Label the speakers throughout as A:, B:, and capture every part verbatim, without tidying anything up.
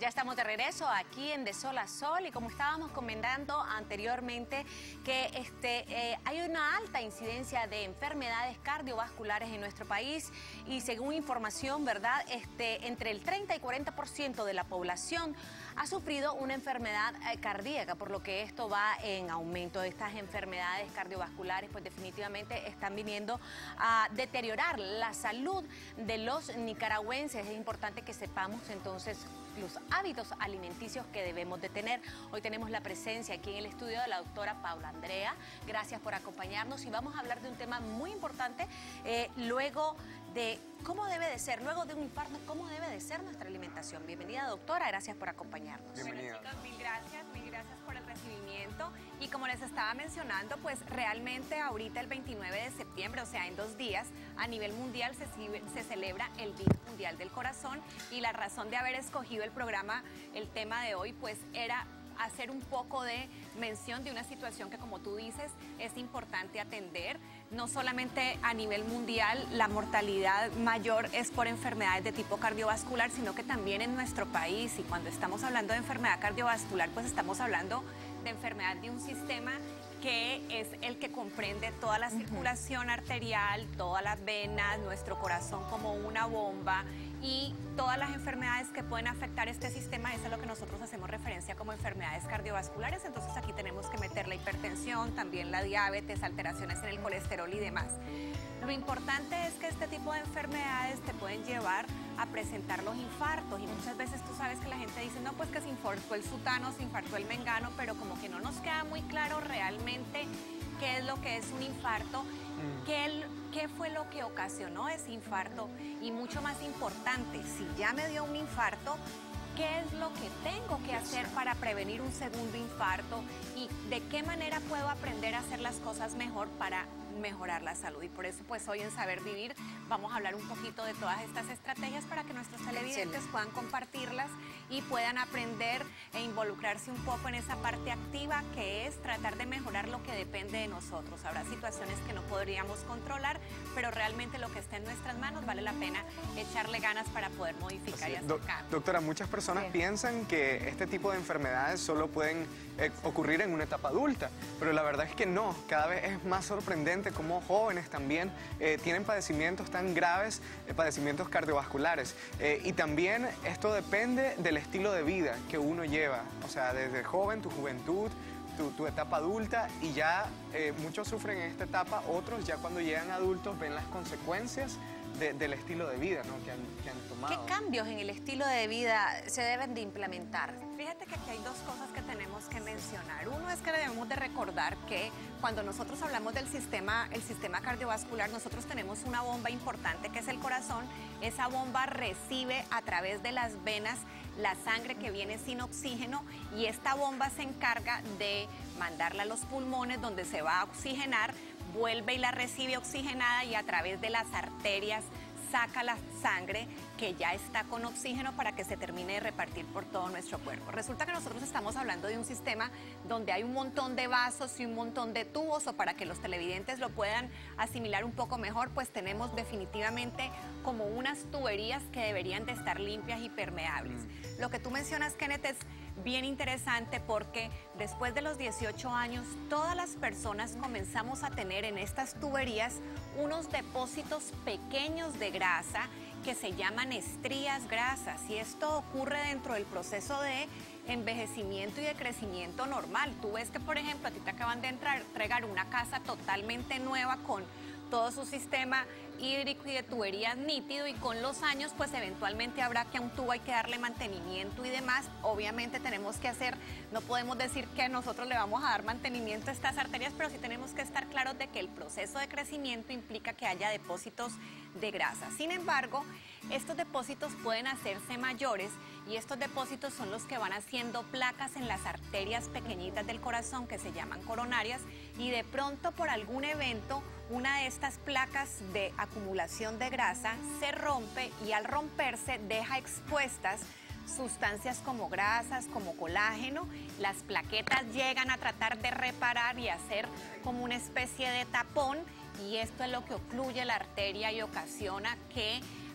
A: Ya estamos de regreso aquí en De Sol a Sol y como estábamos comentando anteriormente que este, eh, hay una alta incidencia de enfermedades cardiovasculares en nuestro país y según información, ¿verdad? Este, entre el treinta y cuarenta por ciento de la población ha sufrido una enfermedad eh, cardíaca, por lo que esto va en aumento. Estas enfermedades cardiovasculares pues definitivamente están viniendo a deteriorar la salud de los nicaragüenses. Es importante que sepamos entonces los hábitos alimenticios que debemos de tener. Hoy tenemos la presencia aquí en el estudio de la doctora Paula Andrea. Gracias por acompañarnos y vamos a hablar de un tema muy importante eh, luego de cómo debe de ser, luego de un infarto, cómo debe de ser nuestra alimentación. Bienvenida, doctora, gracias por acompañarnos.
B: Bienvenida. Bueno, chicos, mil gracias, mil gracias por el recibimiento. Y como les estaba mencionando, pues realmente ahorita el veintinueve de septiembre, o sea, en dos días, a nivel mundial se, se celebra el Día Mundial del Corazón y la razón de haber escogido el programa, el tema de hoy, pues era hacer un poco de mención de una situación que, como tú dices, es importante atender. No solamente a nivel mundial la mortalidad mayor es por enfermedades de tipo cardiovascular, sino que también en nuestro país. Y cuando estamos hablando de enfermedad cardiovascular, pues estamos hablando de enfermedad de un sistema que es el que comprende toda la circulación uh-huh. arterial, todas las venas, nuestro corazón como una bomba y todas las enfermedades que pueden afectar este sistema. Eso es lo que nosotros hacemos referencia como enfermedades cardiovasculares. Entonces aquí tenemos que meter la hipertensión, también la diabetes, alteraciones en el colesterol y demás. Lo importante es que este tipo de enfermedades te pueden llevar a presentar los infartos y muchas veces tú sabes que la gente dice, no, pues que se infartó el sutano, se infartó el mengano, pero como que no nos queda muy claro realmente qué es lo que es un infarto, mm. qué, el, qué fue lo que ocasionó ese infarto y mucho más importante, si ya me dio un infarto, ¿qué es lo que tengo que hacer para prevenir un segundo infarto y de qué manera puedo aprender a hacer las cosas mejor para mejorar la salud? Y por eso pues hoy en Saber Vivir vamos a hablar un poquito de todas estas estrategias para que nuestros televidentes Excelente. puedan compartirlas y puedan aprender e involucrarse un poco en esa parte activa que es tratar de mejorar lo que depende de nosotros. Habrá situaciones que no podríamos controlar, pero realmente lo que está en nuestras manos vale la pena echarle ganas para poder modificar Así y hacer
C: Do
B: cambios.
C: Doctora, muchas personas sí. piensan que este tipo de enfermedades solo pueden eh, ocurrir en una etapa adulta, pero la verdad es que no. Cada vez es más sorprendente cómo jóvenes también eh, tienen padecimientos tan graves, eh, padecimientos cardiovasculares. Eh, y también esto depende del estilo de vida que uno lleva. O sea, desde joven, tu juventud, tu, tu etapa adulta, y ya eh, muchos sufren en esta etapa, otros ya cuando llegan adultos ven las consecuencias De, del estilo de vida, ¿no? que, han, que han tomado.
A: ¿Qué cambios en el estilo de vida se deben de implementar?
B: Fíjate que aquí hay dos cosas que tenemos que mencionar. Uno es que debemos de recordar que cuando nosotros hablamos del sistema, el sistema cardiovascular, nosotros tenemos una bomba importante que es el corazón. Esa bomba recibe a través de las venas la sangre que viene sin oxígeno y esta bomba se encarga de mandarla a los pulmones donde se va a oxigenar, vuelve y la recibe oxigenada y a través de las arterias saca la sangre que ya está con oxígeno para que se termine de repartir por todo nuestro cuerpo. Resulta que nosotros estamos hablando de un sistema donde hay un montón de vasos y un montón de tubos, o para que los televidentes lo puedan asimilar un poco mejor, pues tenemos definitivamente como unas tuberías que deberían de estar limpias y permeables. Mm. Lo que tú mencionas, Kenneth, es bien interesante porque después de los dieciocho años, todas las personas comenzamos a tener en estas tuberías unos depósitos pequeños de grasa que se llaman estrías grasas, y esto ocurre dentro del proceso de envejecimiento y de crecimiento normal. Tú ves que, por ejemplo, a ti te acaban de entrar, entregar una casa totalmente nueva con todo su sistema hídrico y de tuberías nítido, y con los años pues eventualmente habrá que a un tubo hay que darle mantenimiento y demás. Obviamente tenemos que hacer, no podemos decir que nosotros le vamos a dar mantenimiento a estas arterias, pero sí tenemos que estar claros de que el proceso de crecimiento implica que haya depósitos de grasa. Sin embargo, estos depósitos pueden hacerse mayores y estos depósitos son los que van haciendo placas en las arterias pequeñitas del corazón que se llaman coronarias, y de pronto por algún evento una de estas placas de acumulación de grasa se rompe y al romperse deja expuestas sustancias como grasas, como colágeno. Las plaquetas llegan a tratar de reparar y hacer como una especie de tapón, y esto es lo que ocluye la arteria y ocasiona que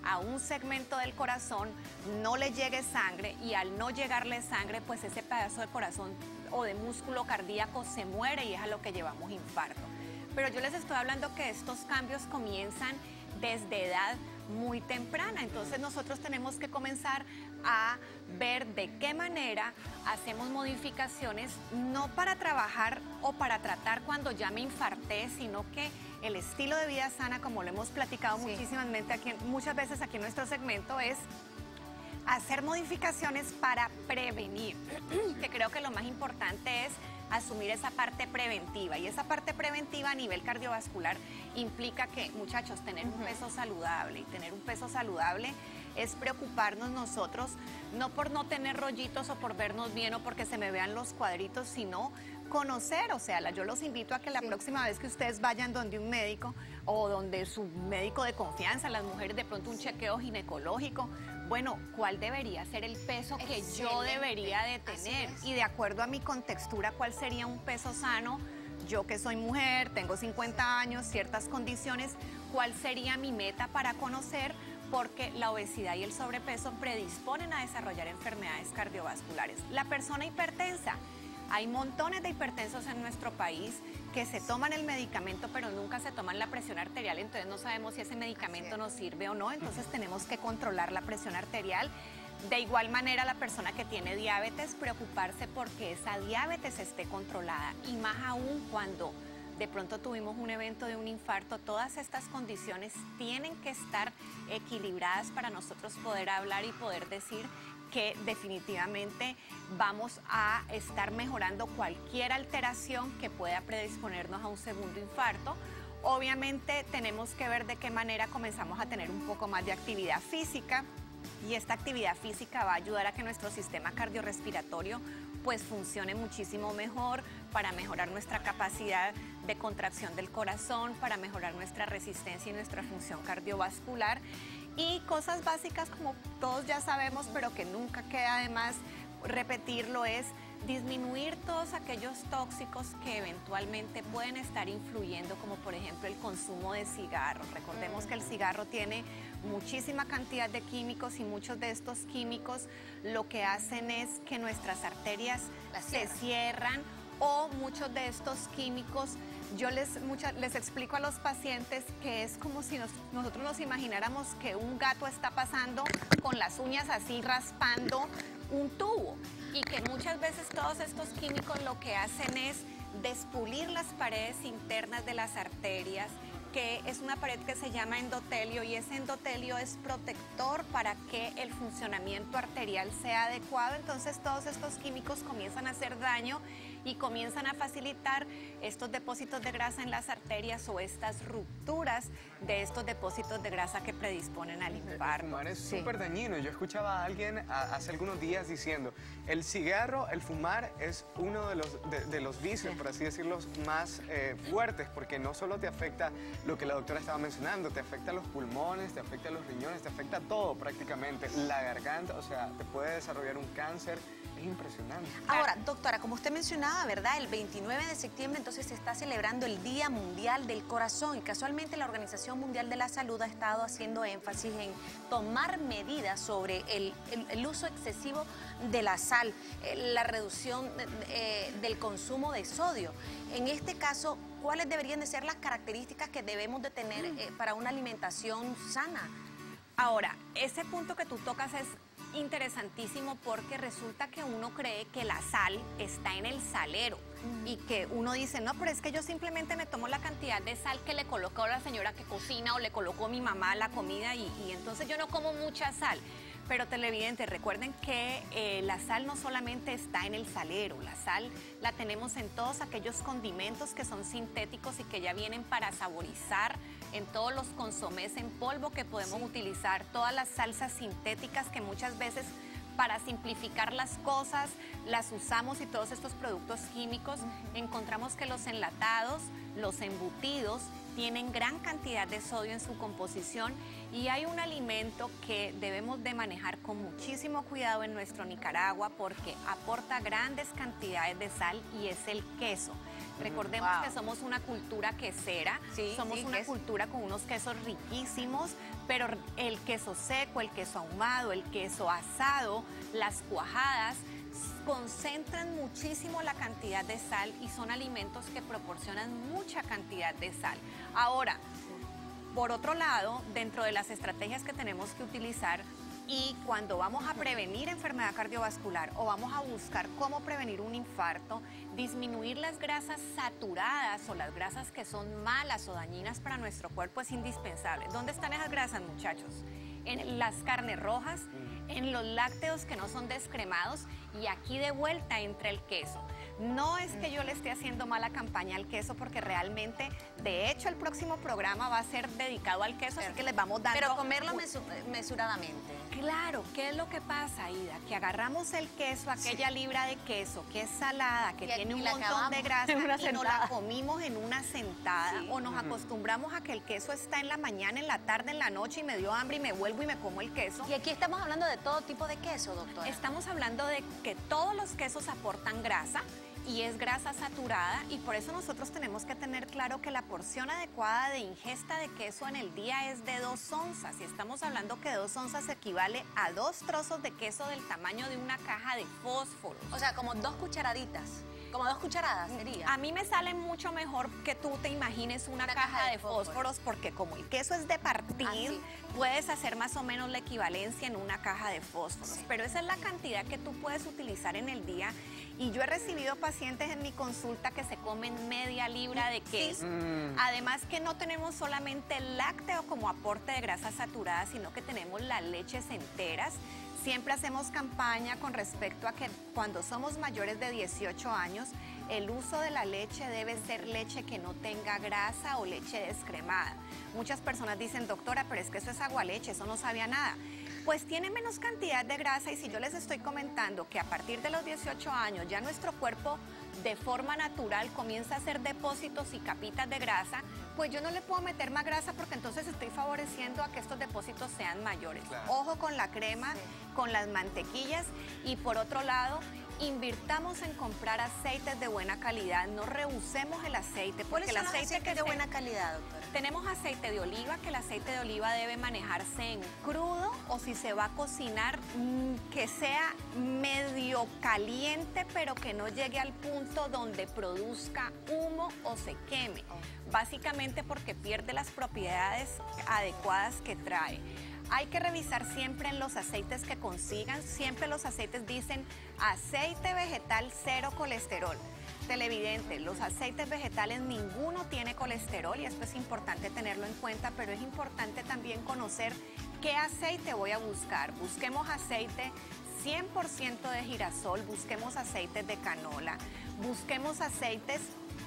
B: a un segmento del corazón no le llegue sangre, y al no llegarle sangre, pues ese pedazo de corazón o de músculo cardíaco se muere y es a lo que llevamos infarto. Pero yo les estoy hablando que estos cambios comienzan desde edad muy temprana, entonces nosotros tenemos que comenzar a ver de qué manera hacemos modificaciones, no para trabajar o para tratar cuando ya me infarté, sino que el estilo de vida sana, como lo hemos platicado sí. muchísimas aquí, muchas veces aquí en nuestro segmento, es hacer modificaciones para prevenir, que creo que lo más importante es asumir esa parte preventiva, y esa parte preventiva a nivel cardiovascular implica que, muchachos, tener un peso saludable, y tener un peso saludable es preocuparnos nosotros, no por no tener rollitos o por vernos bien o porque se me vean los cuadritos, sino conocer, o sea, yo los invito a que la sí. próxima vez que ustedes vayan donde un médico o donde su médico de confianza, las mujeres de pronto un chequeo ginecológico, bueno, ¿cuál debería ser el peso que Excelente. yo debería de tener? Y de acuerdo a mi contextura, ¿cuál sería un peso sano? Yo que soy mujer, tengo cincuenta años, ciertas condiciones, ¿cuál sería mi meta para conocer? Porque la obesidad y el sobrepeso predisponen a desarrollar enfermedades cardiovasculares. La persona hipertensa, hay montones de hipertensos en nuestro país que se toman el medicamento pero nunca se toman la presión arterial, entonces no sabemos si ese medicamento nos sirve o no, entonces tenemos que controlar la presión arterial. De igual manera, la persona que tiene diabetes, preocuparse porque esa diabetes esté controlada, y más aún cuando de pronto tuvimos un evento de un infarto, todas estas condiciones tienen que estar equilibradas para nosotros poder hablar y poder decir que definitivamente vamos a estar mejorando cualquier alteración que pueda predisponernos a un segundo infarto. Obviamente tenemos que ver de qué manera comenzamos a tener un poco más de actividad física, y esta actividad física va a ayudar a que nuestro sistema cardiorrespiratorio pues funcione muchísimo mejor, para mejorar nuestra capacidad de contracción del corazón, para mejorar nuestra resistencia y nuestra función cardiovascular. Y cosas básicas, como todos ya sabemos, pero que nunca queda de más repetirlo, es disminuir todos aquellos tóxicos que eventualmente pueden estar influyendo, como por ejemplo el consumo de cigarros. Recordemos que el cigarro tiene muchísima cantidad de químicos, y muchos de estos químicos lo que hacen es que nuestras arterias se cierran, o muchos de estos químicos, yo les, mucha, les explico a los pacientes que es como si nos, nosotros nos imagináramos que un gato está pasando con las uñas así raspando un tubo, y que muchas veces todos estos químicos lo que hacen es despulir las paredes internas de las arterias, que es una pared que se llama endotelio, y ese endotelio es protector para que el funcionamiento arterial sea adecuado. Entonces todos estos químicos comienzan a hacer daño y comienzan a facilitar estos depósitos de grasa en las arterias, o estas rupturas de estos depósitos de grasa que predisponen al infarto.
C: El fumar es súper sí. dañino. Yo escuchaba a alguien a, hace algunos días diciendo, el cigarro, el fumar es uno de los, de, de los vicios, sí. por así decirlo, más eh, fuertes, porque no solo te afecta lo que la doctora estaba mencionando, te afecta los pulmones, te afecta los riñones, te afecta todo prácticamente, la garganta, o sea, te puede desarrollar un cáncer. Es impresionante.
A: Ahora, doctora, como usted mencionaba, ¿verdad? El veintinueve de septiembre entonces se está celebrando el Día Mundial del Corazón, y casualmente la Organización Mundial de la Salud ha estado haciendo énfasis en tomar medidas sobre el, el, el uso excesivo de la sal, eh, la reducción eh, del consumo de sodio. En este caso, ¿cuáles deberían de ser las características que debemos de tener eh, para una alimentación sana?
B: Ahora, ese punto que tú tocas es interesantísimo, porque resulta que uno cree que la sal está en el salero, mm. y que uno dice, no, pero es que yo simplemente me tomo la cantidad de sal que le colocó la señora que cocina o le colocó mi mamá a la comida, y, y entonces yo no como mucha sal. Pero televidentes, recuerden que eh, la sal no solamente está en el salero, la sal la tenemos en todos aquellos condimentos que son sintéticos y que ya vienen para saborizar, en todos los consomés en polvo que podemos sí. utilizar, todas las salsas sintéticas que muchas veces, para simplificar las cosas, las usamos, y todos estos productos químicos, uh-huh. encontramos que los enlatados, los embutidos, tienen gran cantidad de sodio en su composición, y hay un alimento que debemos de manejar con muchísimo cuidado en nuestro Nicaragua, porque aporta grandes cantidades de sal, y es el queso. Recordemos
A: Wow.
B: que somos una cultura quesera,
A: Sí,
B: somos
A: sí,
B: una
A: queso.
B: cultura con unos quesos riquísimos, pero el queso seco, el queso ahumado, el queso asado, las cuajadas, concentran muchísimo la cantidad de sal y son alimentos que proporcionan mucha cantidad de sal. Ahora, por otro lado, dentro de las estrategias que tenemos que utilizar y cuando vamos a prevenir enfermedad cardiovascular o vamos a buscar cómo prevenir un infarto, disminuir las grasas saturadas o las grasas que son malas o dañinas para nuestro cuerpo es indispensable. ¿Dónde están esas grasas, muchachos? En las carnes rojas, en los lácteos que no son descremados y aquí de vuelta entre el queso. No es que yo le esté haciendo mala campaña al queso porque realmente, de hecho, el próximo programa va a ser dedicado al queso, así que les vamos dando...
A: Pero comerlo
B: un-
A: mesu- mesuradamente.
B: Claro, ¿qué es lo que pasa, Ida? Que agarramos el queso, aquella libra de queso que es salada, que
A: Y-
B: tiene
A: y
B: un
A: la
B: montón
A: acabamos
B: de grasa
A: en una
B: y nos la
A: sentada.
B: comimos en una sentada
A: Sí.
B: o nos acostumbramos a que el queso está en la mañana, en la tarde, en la noche y me dio hambre y me vuelvo y me como el queso.
A: Y aquí estamos hablando de todo tipo de queso, doctora.
B: Estamos hablando de que todos los quesos aportan grasa y es grasa saturada y por eso nosotros tenemos que tener claro que la porción adecuada de ingesta de queso en el día es de dos onzas y estamos hablando que dos onzas equivale a dos trozos de queso del tamaño de una caja de fósforos.
A: O sea, como dos cucharaditas. Como dos cucharadas sería.
B: A mí me sale mucho mejor que tú te imagines una,
A: Una
B: caja,
A: caja de
B: de fósforos,
A: fósforos.
B: porque como el queso es de partir,
A: Así.
B: puedes hacer más o menos la equivalencia en una caja de fósforos.
A: Sí.
B: Pero esa es la cantidad que tú puedes utilizar en el día. Y yo he recibido pacientes en mi consulta que se comen media libra de queso.
C: Mm.
B: Además que no tenemos solamente el lácteo como aporte de grasa saturada, sino que tenemos las leches enteras. Siempre hacemos campaña con respecto a que cuando somos mayores de dieciocho años, el uso de la leche debe ser leche que no tenga grasa o leche descremada. Muchas personas dicen, doctora, pero es que eso es agualeche, eso no sabía nada. Pues tiene menos cantidad de grasa y si yo les estoy comentando que a partir de los dieciocho años ya nuestro cuerpo de forma natural comienza a hacer depósitos y capitas de grasa, pues yo no le puedo meter más grasa porque entonces estoy favoreciendo a que estos depósitos sean mayores.
C: Claro.
B: Ojo con la crema, con las mantequillas y por otro lado, invirtamos en comprar aceites de buena calidad, no rehusemos el aceite porque
A: ¿Cuáles
B: el
A: son los
B: aceite
A: aceites
B: que
A: de
B: se-
A: buena calidad, doctora?
B: tenemos aceite de oliva, que el aceite de oliva debe manejarse en crudo o si se va a cocinar, mm, que sea medio caliente, pero que no llegue al punto donde produzca humo o se queme. Básicamente porque pierde las propiedades adecuadas que trae. Hay que revisar siempre en los aceites que consigan. Siempre los aceites dicen aceite vegetal cero colesterol. Televidente, los aceites vegetales ninguno tiene colesterol y esto es importante tenerlo en cuenta, pero es importante también conocer qué aceite voy a buscar. Busquemos aceite cien por ciento de girasol, busquemos aceites de canola, busquemos aceites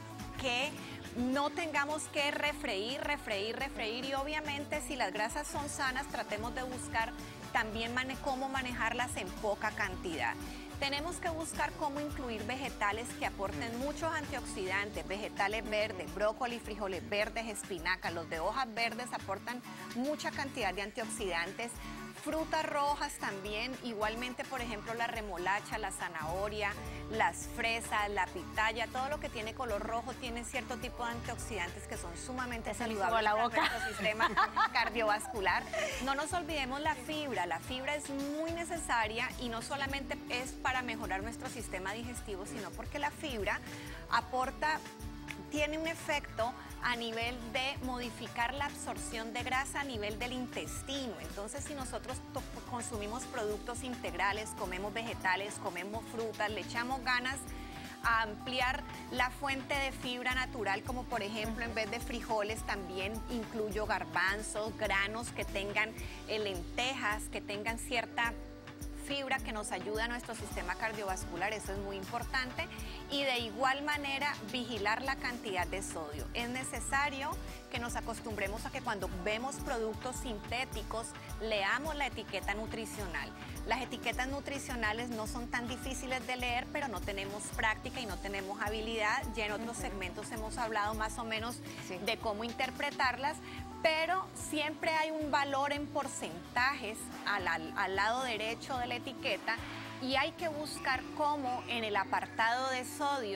B: que no tengamos que refreír, refreír, refreír y obviamente si las grasas son sanas tratemos de buscar también mane- cómo manejarlas en poca cantidad. Tenemos que buscar cómo incluir vegetales que aporten muchos antioxidantes, vegetales verdes, brócoli, frijoles verdes, espinaca. Los de hojas verdes aportan mucha cantidad de antioxidantes. Frutas rojas también, igualmente por ejemplo la remolacha, la zanahoria, las fresas, la pitaya, todo lo que tiene color rojo tiene cierto tipo de antioxidantes que son sumamente
A: Se me hizo
B: saludables
A: la
B: para
A: boca.
B: nuestro sistema cardiovascular. No nos olvidemos la fibra, la fibra es muy necesaria y no solamente es para mejorar nuestro sistema digestivo, sino porque la fibra aporta, tiene un efecto a nivel de modificar la absorción de grasa a nivel del intestino. Entonces, si nosotros to- consumimos productos integrales, comemos vegetales, comemos frutas, le echamos ganas a ampliar la fuente de fibra natural, como por ejemplo en vez de frijoles también incluyo garbanzos, granos que tengan eh, lentejas, que tengan cierta fibra que nos ayuda a nuestro sistema cardiovascular, eso es muy importante. Y de igual manera, vigilar la cantidad de sodio. Es necesario que nos acostumbremos a que cuando vemos productos sintéticos, leamos la etiqueta nutricional. Las etiquetas nutricionales no son tan difíciles de leer, pero no tenemos práctica y no tenemos habilidad. Ya en otros segmentos hemos hablado más o menos
A: Sí.
B: de cómo interpretarlas, pero siempre hay un valor en porcentajes al, al- al lado derecho de la etiqueta y hay que buscar cómo en el apartado de sodio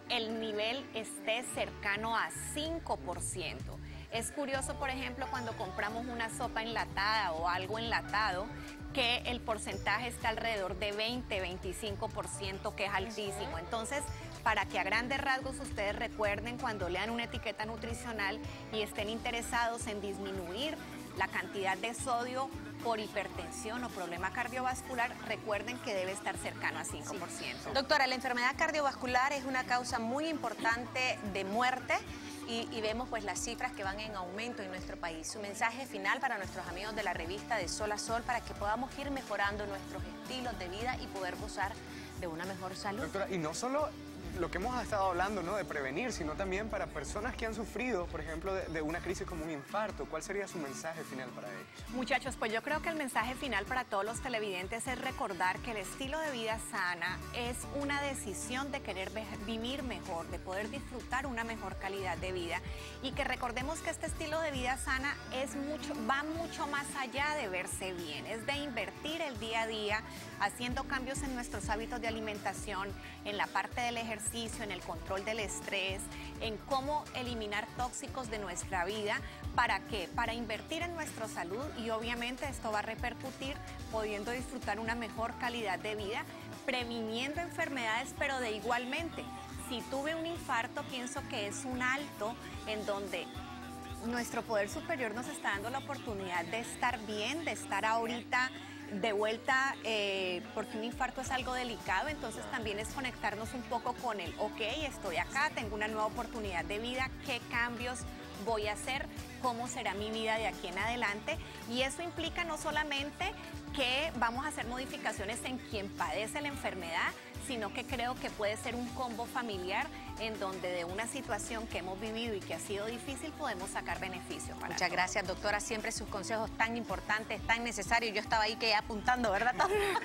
B: el nivel esté cercano a cinco por ciento. Es curioso, por ejemplo, cuando compramos una sopa enlatada o algo enlatado, que el porcentaje está alrededor de veinte, veinticinco por ciento, que es altísimo. Entonces, para que a grandes rasgos ustedes recuerden cuando lean una etiqueta nutricional y estén interesados en disminuir la cantidad de sodio por hipertensión o problema cardiovascular, recuerden que debe estar cercano a cinco por ciento.
A: Sí. Doctora, la enfermedad cardiovascular es una causa muy importante de muerte y, y vemos pues las cifras que van en aumento en nuestro país. Su mensaje final para nuestros amigos de la revista De Sol a Sol para que podamos ir mejorando nuestros estilos de vida y poder gozar de una mejor salud.
C: Doctora, y no solo lo que hemos estado hablando, ¿no?, de prevenir, sino también para personas que han sufrido, por ejemplo, de, de una crisis como un infarto. ¿Cuál sería su mensaje final para ellos?
B: Muchachos, pues yo creo que el mensaje final para todos los televidentes es recordar que el estilo de vida sana es una decisión de querer vivir mejor, de poder disfrutar una mejor calidad de vida, y que recordemos que este estilo de vida sana es mucho, va mucho más allá de verse bien, es de invertir el día a día haciendo cambios en nuestros hábitos de alimentación, en la parte del ejercicio, en el control del estrés, en cómo eliminar tóxicos de nuestra vida. ¿Para qué? Para invertir en nuestra salud, y obviamente esto va a repercutir pudiendo disfrutar una mejor calidad de vida, previniendo enfermedades, pero de igualmente. Si tuve un infarto, pienso que es un alto en donde nuestro poder superior nos está dando la oportunidad de estar bien, de estar ahorita de vuelta, eh, porque un infarto es algo delicado. Entonces también es conectarnos un poco con el, ok, estoy acá, tengo una nueva oportunidad de vida, ¿qué cambios voy a hacer? ¿Cómo será mi vida de aquí en adelante? Y eso implica no solamente que vamos a hacer modificaciones en quien padece la enfermedad, sino que creo que puede ser un combo familiar en donde de una situación que hemos vivido y que ha sido difícil podemos sacar beneficio para
A: Muchas
B: todos.
A: gracias, doctora. Siempre sus consejos tan importantes, tan necesarios. Yo estaba ahí que apuntando, ¿verdad?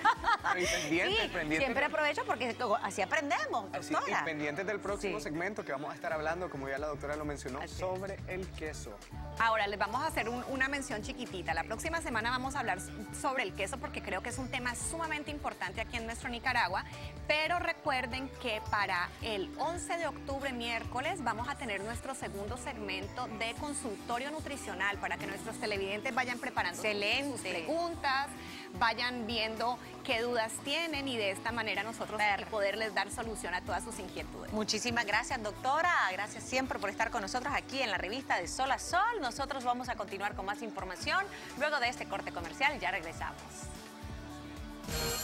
C: Y pendientes,
A: Sí,
C: pendientes.
A: siempre aprovecho porque así aprendemos,
C: Así,
A: doctora.
C: y pendientes del próximo
A: Sí.
C: segmento que vamos a estar hablando, como ya la doctora lo mencionó,
A: Así es.
C: sobre el queso.
B: Ahora les vamos a hacer un- una mención chiquitita. La próxima semana vamos a hablar sobre el queso porque creo que es un tema sumamente importante aquí en nuestro Nicaragua, pero recuerden que para el once de octubre, miércoles, vamos a tener nuestro segundo segmento de consultorio nutricional para que nuestros televidentes vayan preparando sus-
A: Excelente.
B: sus preguntas, vayan viendo qué dudas tienen, y de esta manera nosotros
A: Perfecto.
B: poderles dar solución a todas sus inquietudes.
A: Muchísimas gracias, doctora. Gracias siempre por estar con nosotros aquí en la revista De Sol a Sol. Nosotros vamos a continuar con más información. Luego de este corte comercial ya regresamos.